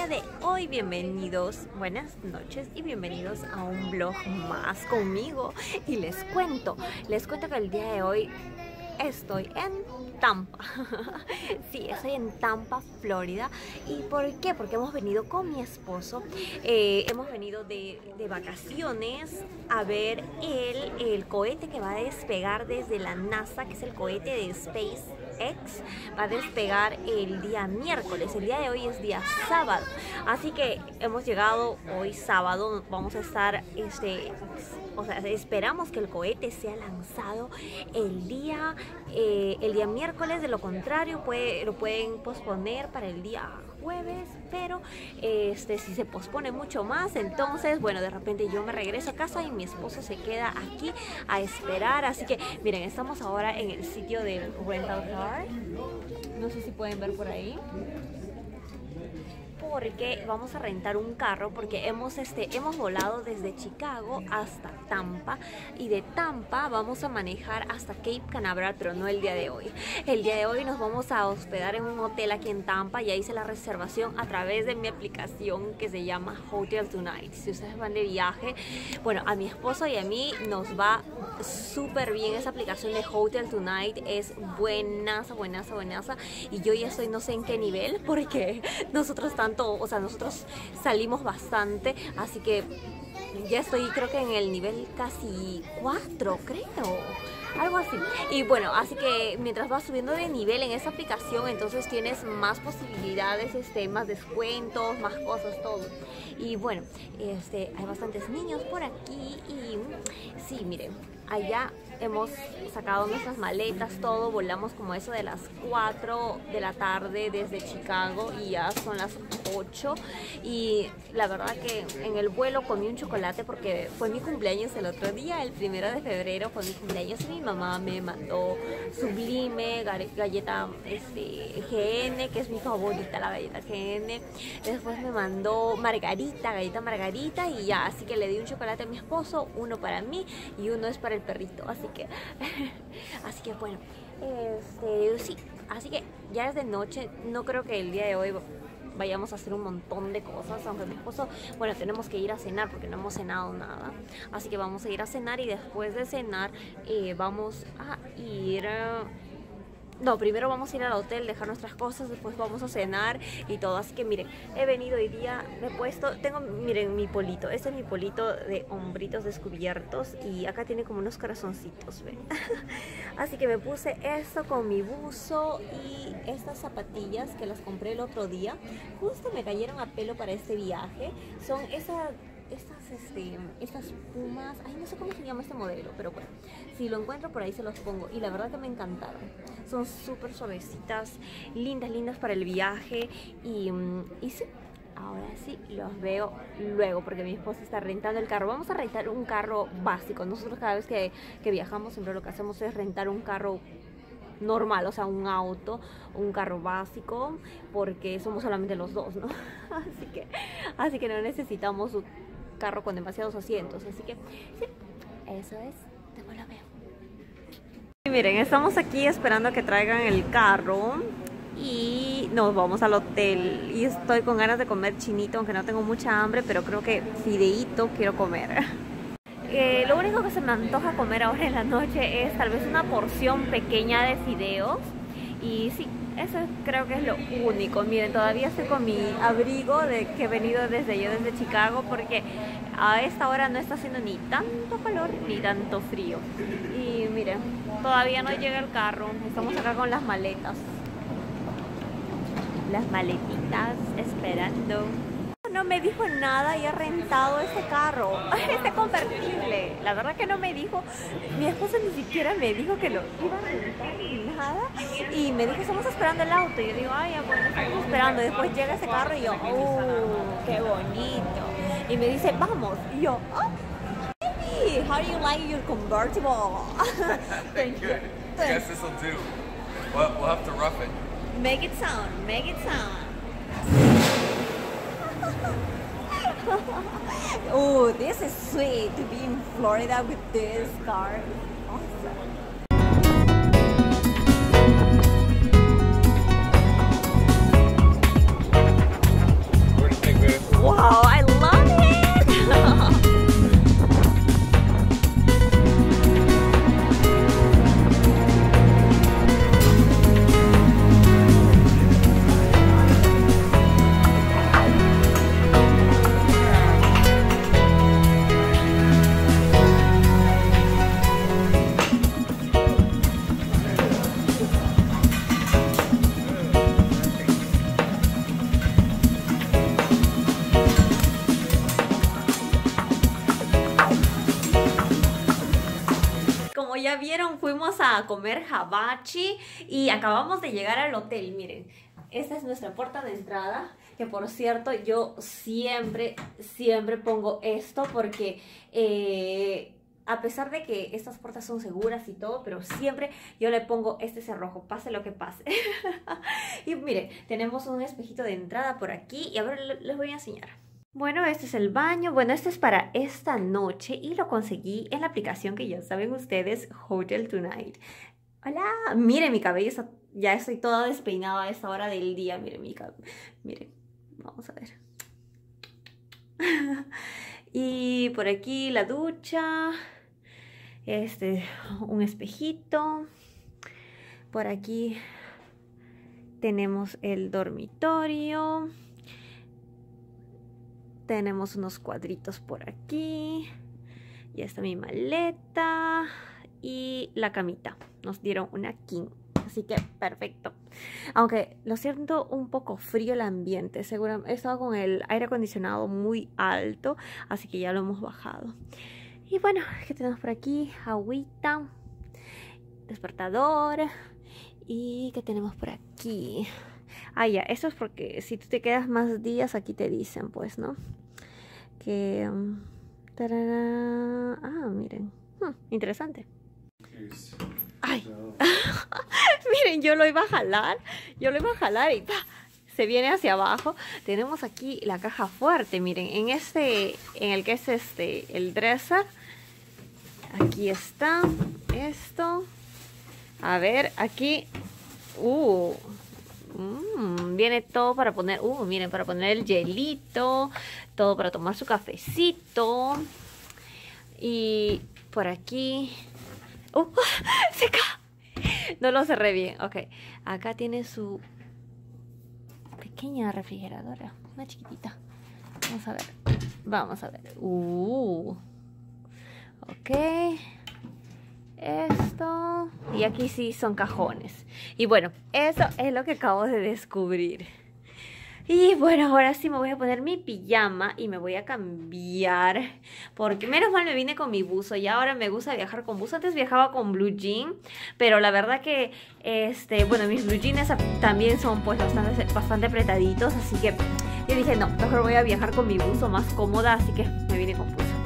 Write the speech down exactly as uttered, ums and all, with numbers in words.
de hoy, bienvenidos, buenas noches y bienvenidos a un vlog más conmigo. Y les cuento, les cuento que el día de hoy estoy en Tampa. Sí, estoy en Tampa, Florida. ¿Y por qué? Porque hemos venido con mi esposo, eh, hemos venido de, de vacaciones a ver el, el cohete que va a despegar desde la NASA, que es el cohete de SpaceX. Va a despegar el día miércoles, el día de hoy es día sábado, así que hemos llegado hoy sábado. Vamos a estar, este, o sea, esperamos que el cohete sea lanzado el día, eh, el día miércoles. De lo contrario, puede, lo pueden posponer para el día jueves, pero este, si se pospone mucho más, entonces, bueno, de repente yo me regreso a casa y mi esposo se queda aquí a esperar. Así que, miren, estamos ahora en el sitio del rental car. No sé si pueden ver por ahí, porque vamos a rentar un carro, porque hemos, este, hemos volado desde Chicago hasta Tampa, y de Tampa vamos a manejar hasta Cape Canaveral, pero no el día de hoy. El día de hoy nos vamos a hospedar en un hotel aquí en Tampa. Ya hice la reservación a través de mi aplicación que se llama Hotel Tonight. Si ustedes van de viaje, bueno, a mi esposo y a mí nos va súper bien esa aplicación de Hotel Tonight. Es buenaza, buenaza, buenaza, y yo ya estoy no sé en qué nivel, porque nosotros tanto, o sea, nosotros salimos bastante, así que ya estoy, creo que en el nivel casi cuatro, creo, algo así. Y bueno, así que mientras vas subiendo de nivel en esa aplicación, entonces tienes más posibilidades, este, más descuentos, más cosas, todo. Y bueno, este, hay bastantes niños por aquí. Y sí, miren, allá hemos sacado nuestras maletas, todo. Volamos como eso de las cuatro de la tarde desde Chicago y ya son las ocho. Y la verdad que en el vuelo comí un chocolate porque fue mi cumpleaños el otro día, el primero de febrero fue mi cumpleaños, y mi mamá me mandó Sublime, galleta este, G N, que es mi favorita, la galleta G N. Después me mandó Margarita, galleta Margarita, y ya, así que le di un chocolate a mi esposo, uno para mí y uno es para el perrito. Así que, así que bueno, este, sí, así que ya es de noche. No creo que el día de hoy vayamos a hacer un montón de cosas, aunque mi esposo, bueno, tenemos que ir a cenar porque no hemos cenado nada, así que vamos a ir a cenar, y después de cenar eh, vamos a ir a... No, primero vamos a ir al hotel, dejar nuestras cosas, después vamos a cenar y todo. Así que miren, he venido hoy día, me he puesto, tengo, miren mi polito, este es mi polito de hombritos descubiertos, y acá tiene como unos corazoncitos, ¿ven? Así que me puse esto con mi buzo y estas zapatillas que las compré el otro día, justo me cayeron a pelo para este viaje. Son esas... Estas, este, estas pumas, ay, no sé cómo se llama este modelo, pero bueno, si lo encuentro por ahí se los pongo, y la verdad que me encantaron. Son súper suavecitas, lindas, lindas para el viaje, y, y sí, ahora sí los veo luego, porque mi esposa está rentando el carro. Vamos a rentar un carro básico. Nosotros cada vez que, que viajamos siempre lo que hacemos es rentar un carro normal, o sea, un auto, un carro básico, porque somos solamente los dos, ¿no? Así que, así que no necesitamos un carro con demasiados asientos. Así que, sí, eso es, después lo veo. Y miren, estamos aquí esperando a que traigan el carro y nos vamos al hotel. Y estoy con ganas de comer chinito, aunque no tengo mucha hambre, pero creo que fideíto quiero comer. Eh, lo único que se me antoja comer ahora en la noche es tal vez una porción pequeña de fideos. Y sí, eso creo que es lo único. Miren, todavía estoy con mi abrigo de que he venido desde yo desde Chicago, porque a esta hora no está haciendo ni tanto calor ni tanto frío. Y miren, todavía no llega el carro. Estamos acá con las maletas, las maletitas esperando. No me dijo nada y he rentado ese carro, este convertible. La verdad que no me dijo, mi esposa ni siquiera me dijo que lo iba a rentar ni nada. Y me dijo, estamos esperando el auto. Y yo digo, ay, ya, bueno, estamos esperando. Después llega ese carro y yo, oh, qué bonito. Y me dice, vamos. Y yo, oh, baby, how do you like your convertible? Thank you. I guess this will do. We'll, we'll have to rough it. Make it sound, make it sound. Oh, this is sweet to be in Florida with this car. Awesome. We're vieron, fuimos a comer hibachi y acabamos de llegar al hotel. Miren, esta es nuestra puerta de entrada, que por cierto yo siempre, siempre pongo esto porque eh, a pesar de que estas puertas son seguras y todo, pero siempre yo le pongo este cerrojo, pase lo que pase. Y miren, tenemos un espejito de entrada por aquí y ahora les voy a enseñar. Bueno, este es el baño. Bueno, este es para esta noche y lo conseguí en la aplicación que ya saben ustedes, Hotel Tonight. Hola, miren mi cabello, está, ya estoy toda despeinada a esta hora del día. Miren mi cabello, miren, vamos a ver. Y por aquí la ducha, este, un espejito. Por aquí tenemos el dormitorio. Tenemos unos cuadritos por aquí. Ya está mi maleta. Y la camita. Nos dieron una king. Así que perfecto. Aunque lo siento un poco frío el ambiente. Seguramente he estado con el aire acondicionado muy alto. Así que ya lo hemos bajado. Y bueno, ¿qué tenemos por aquí? Agüita. Despertador. ¿Y qué tenemos por aquí? Ah, ya, esto es porque si tú te quedas más días, aquí te dicen, pues, ¿no? Que... Um, tarara, ah, miren. Hmm, interesante. Ay. Miren, yo lo iba a jalar. Yo lo iba a jalar y ¡pah! Se viene hacia abajo. Tenemos aquí la caja fuerte, miren. En este, en el que es este, el dresser. Aquí está esto. A ver, aquí... Uh... Mm, viene todo para poner, uh, miren, para poner el hielito, todo para tomar su cafecito. Y por aquí, uh, se cae. No lo cerré bien, ok. Acá tiene su pequeña refrigeradora, una chiquitita. Vamos a ver, vamos a ver. Uh, ok. Esto. Y aquí sí son cajones. Y bueno, eso es lo que acabo de descubrir. Y bueno, ahora sí me voy a poner mi pijama y me voy a cambiar. Porque menos mal me vine con mi buzo y ahora me gusta viajar con buzo. Antes viajaba con blue jean, pero la verdad que, este, bueno, mis blue jeans también son pues bastante, bastante apretaditos. Así que yo dije, no, mejor voy a viajar con mi buzo más cómoda, así que me vine con buzo.